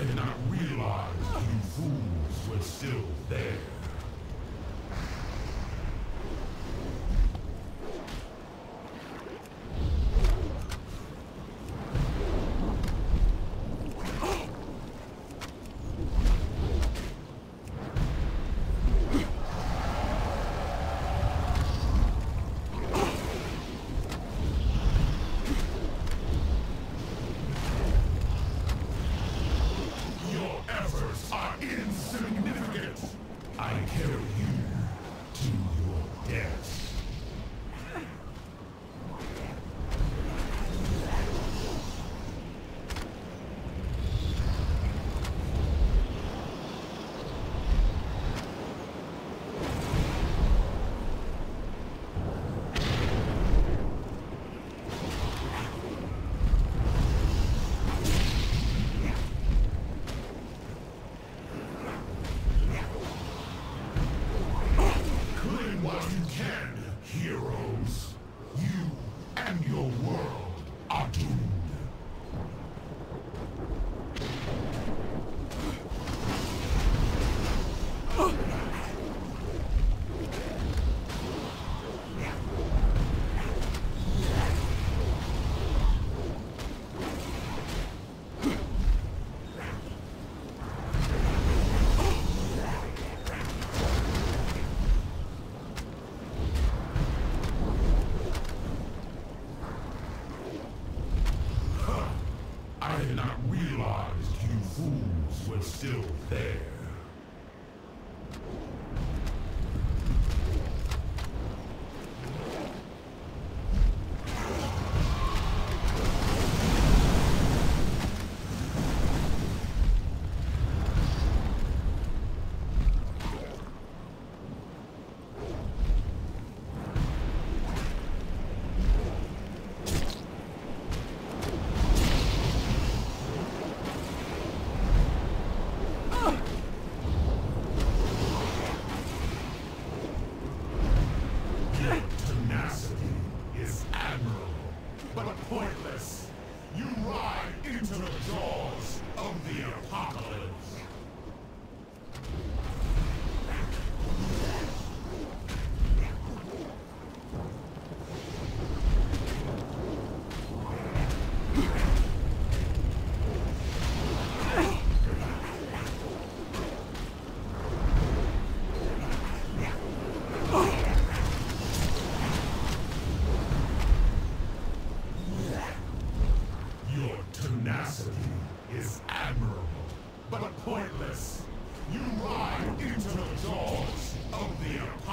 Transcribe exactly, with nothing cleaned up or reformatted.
did not realize you fools were still there. Insignificant. I carry you to your death. What you can, heroes. You and your world are doomed. I had not realized you fools were still there. But pointless. You ride into the jaws of the apocalypse. Tenacity is admirable, but pointless. You ride into the jaws of the